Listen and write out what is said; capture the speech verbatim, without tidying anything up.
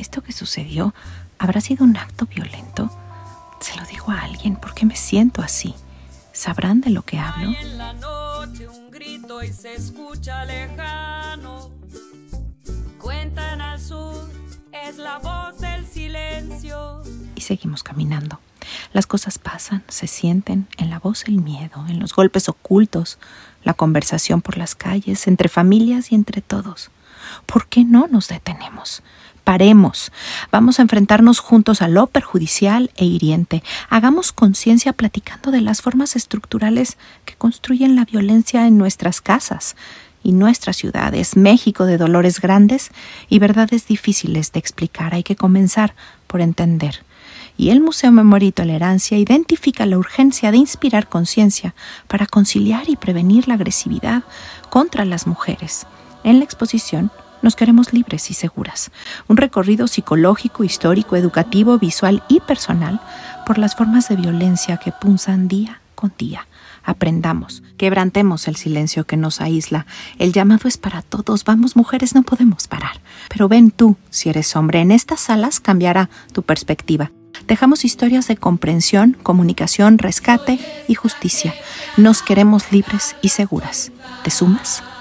¿Esto que sucedió habrá sido un acto violento? Se lo digo a alguien, ¿por qué me siento así? ¿Sabrán de lo que hablo? Hay en la noche un grito y se escucha lejano. Cuentan al sur, es la voz del silencio. Y seguimos caminando. Las cosas pasan, se sienten, en la voz el miedo, en los golpes ocultos, la conversación por las calles, entre familias y entre todos. ¿Por qué no nos detenemos? Paremos. Vamos a enfrentarnos juntos a lo perjudicial e hiriente. Hagamos conciencia platicando de las formas estructurales que construyen la violencia en nuestras casas y nuestras ciudades. México de dolores grandes y verdades difíciles de explicar. Hay que comenzar por entender. Y el Museo Memoria y Tolerancia identifica la urgencia de inspirar conciencia para conciliar y prevenir la agresividad contra las mujeres. En la exposición nos queremos libres y seguras. Un recorrido psicológico, histórico, educativo, visual y personal por las formas de violencia que punzan día con día. Aprendamos, quebrantemos el silencio que nos aísla. El llamado es para todos. Vamos, mujeres, no podemos parar. Pero ven tú, si eres hombre, en estas salas cambiará tu perspectiva. Dejamos historias de comprensión, comunicación, rescate y justicia. Nos queremos libres y seguras. ¿Te sumas?